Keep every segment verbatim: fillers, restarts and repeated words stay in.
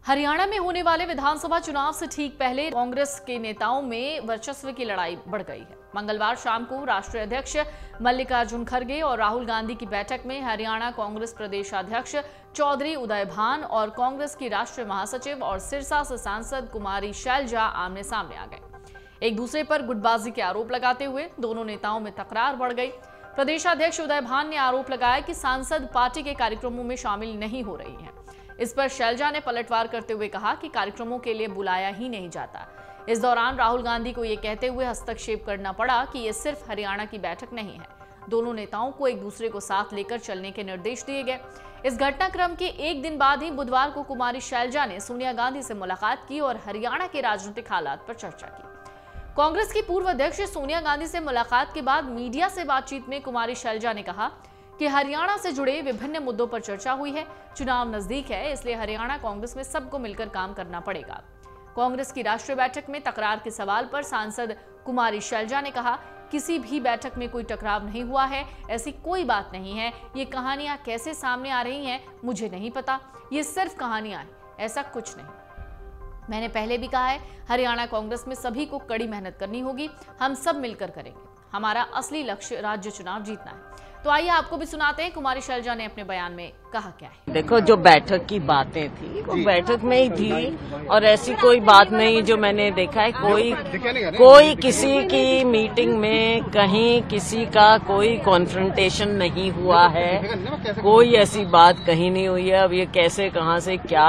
हरियाणा में होने वाले विधानसभा चुनाव से ठीक पहले कांग्रेस के नेताओं में वर्चस्व की लड़ाई बढ़ गई है। मंगलवार शाम को राष्ट्रीय अध्यक्ष मल्लिकार्जुन खड़गे और राहुल गांधी की बैठक में हरियाणा कांग्रेस प्रदेशाध्यक्ष चौधरी उदय भान और कांग्रेस की राष्ट्रीय महासचिव और सिरसा से सांसद कुमारी शैलजा आमने सामने आ गए। एक दूसरे पर गुटबाजी के आरोप लगाते हुए दोनों नेताओं में तकरार बढ़ गई। प्रदेशाध्यक्ष उदय भान ने आरोप लगाया कि सांसद पार्टी के कार्यक्रमों में शामिल नहीं हो रही हैं। इस पर शैलजा ने पलटवार करते हुए कहा कि कार्यक्रमों के लिए बुलाया ही नहीं जाता। इस दौरान राहुल गांधी को यह कहते हुए हस्तक्षेप करना पड़ा कि यह सिर्फ हरियाणा की बैठक नहीं है। दोनों नेताओं को एक दूसरे को साथ लेकर चलने के निर्देश दिए गए। इस घटनाक्रम के एक दिन बाद ही बुधवार को कुमारी शैलजा ने सोनिया गांधी से मुलाकात की और हरियाणा के राजनीतिक हालात पर चर्चा की। कांग्रेस की पूर्व अध्यक्ष सोनिया गांधी से मुलाकात के बाद मीडिया से बातचीत में कुमारी शैलजा ने कहा कि हरियाणा से जुड़े विभिन्न मुद्दों पर चर्चा हुई है। चुनाव नजदीक है, इसलिए हरियाणा कांग्रेस में सबको मिलकर काम करना पड़ेगा। कांग्रेस की राष्ट्रीय बैठक में तकरार के सवाल पर सांसद कुमारी शैलजा ने कहा, किसी भी बैठक में कोई टकराव नहीं हुआ है, ऐसी कोई बात नहीं है। ये कहानियां कैसे सामने आ रही हैं मुझे नहीं पता, ये सिर्फ कहानियां हैं, ऐसा कुछ नहीं। मैंने पहले भी कहा है, हरियाणा कांग्रेस में सभी को कड़ी मेहनत करनी होगी, हम सब मिलकर करेंगे। हमारा असली लक्ष्य राज्य चुनाव जीतना है। तो आइए आपको भी सुनाते हैं कुमारी शैलजा ने अपने बयान में कहा क्या है। देखो, जो बैठक की बातें थी वो बैठक में ही थी और ऐसी कोई बात नहीं जो मैंने देखा है। कोई कोई किसी की मीटिंग में कहीं किसी का कोई कॉन्फ्रंटेशन नहीं हुआ है, कोई ऐसी बात कहीं नहीं हुई है। अब ये कैसे कहाँ से क्या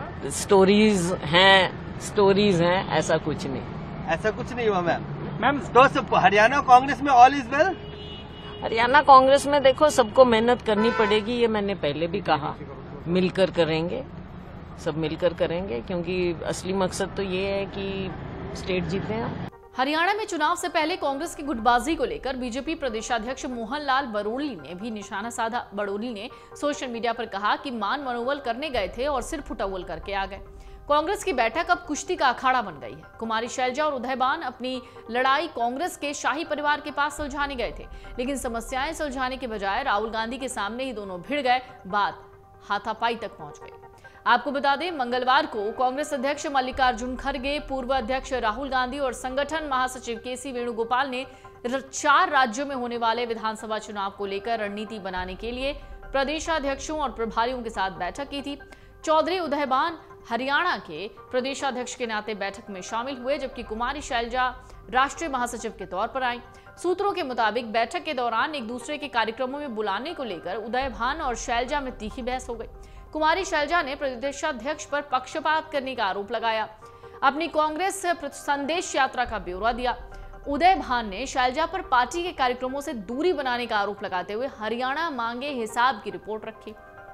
स्टोरीज हैं स्टोरीज हैं ऐसा कुछ नहीं ऐसा कुछ नहीं हुआ मैम। मैम तो हरियाणा कांग्रेस में all is well. Haryana Congress में देखो, सबको मेहनत करनी पड़ेगी, ये मैंने पहले भी कहा। मिलकर करेंगे, सब मिलकर करेंगे, क्योंकि असली मकसद तो ये है कि स्टेट जीते हैं। हरियाणा में चुनाव से पहले कांग्रेस की गुटबाजी को लेकर बीजेपी प्रदेशाध्यक्ष मोहन लाल बरोली ने भी निशाना साधा। बरोली ने सोशल मीडिया पर कहा कि मान मनोबल करने गए थे और सिर फुटअव्वल करके आ गए। कांग्रेस की बैठक अब कुश्ती का अखाड़ा बन गई है। कुमारी शैलजा और उदय भान अपनी लड़ाई कांग्रेस के शाही परिवार के पास सुलझाने गए थे, लेकिन समस्याएं सुलझाने के बजाय राहुल गांधी के सामने ही दोनों भिड़ गए। बात हाथापाई तक पहुंच गई। आपको बता दें, मंगलवार को कांग्रेस अध्यक्ष मल्लिकार्जुन खड़गे, पूर्व अध्यक्ष राहुल गांधी और संगठन महासचिव के सी वेणुगोपाल ने चार राज्यों में होने वाले विधानसभा चुनाव को लेकर रणनीति बनाने के लिए प्रदेशाध्यक्षों और प्रभारियों के साथ बैठक की थी। चौधरी उदय भान हरियाणा के प्रदेशाध्यक्ष के नाते बैठक में शामिल हुए, जबकि कुमारी शैलजा राष्ट्रीय महासचिव के तौर पर आई। सूत्रों के मुताबिक बैठक के दौरान एक दूसरे के कार्यक्रमों में बुलाने को लेकर उदय भान और शैलजा में तीखी बहस हो गई। कुमारी शैलजा ने प्रदेशाध्यक्ष पर पक्षपात करने का आरोप लगाया, अपनी कांग्रेस संदेश यात्रा का ब्यौरा दिया। उदय भान ने शैलजा पर पार्टी के कार्यक्रमों से दूरी बनाने का आरोप लगाते हुए हरियाणा मांगे हिसाब की रिपोर्ट रखी।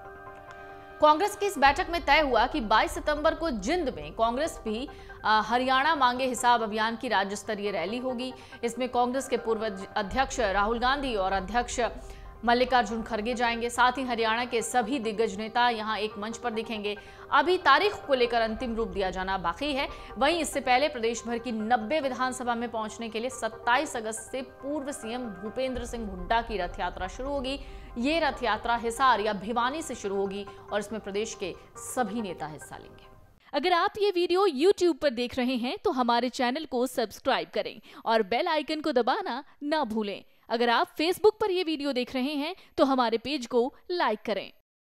कांग्रेस की इस बैठक में तय हुआ कि बाईस सितंबर को जिंद में कांग्रेस भी हरियाणा मांगे हिसाब अभियान की राज्य स्तरीय रैली होगी। इसमें कांग्रेस के पूर्व अध्यक्ष राहुल गांधी और अध्यक्ष मल्लिकार्जुन खड़गे जाएंगे। साथ ही हरियाणा के सभी दिग्गज नेता यहां एक मंच पर दिखेंगे। अभी तारीख को लेकर अंतिम रूप दिया जाना बाकी है। वहीं इससे पहले प्रदेश भर की नब्बे विधानसभा में पहुंचने के लिए सत्ताईस अगस्त से पूर्व सीएम भूपेंद्र सिंह हुड्डा की रथ यात्रा शुरू होगी। ये रथ यात्रा हिसार या भिवानी से शुरू होगी और इसमें प्रदेश के सभी नेता हिस्सा लेंगे। अगर आप ये वीडियो यूट्यूब पर देख रहे हैं तो हमारे चैनल को सब्सक्राइब करें और बेल आइकन को दबाना ना भूलें। अगर आप फेसबुक पर यह वीडियो देख रहे हैं तो हमारे पेज को लाइक करें।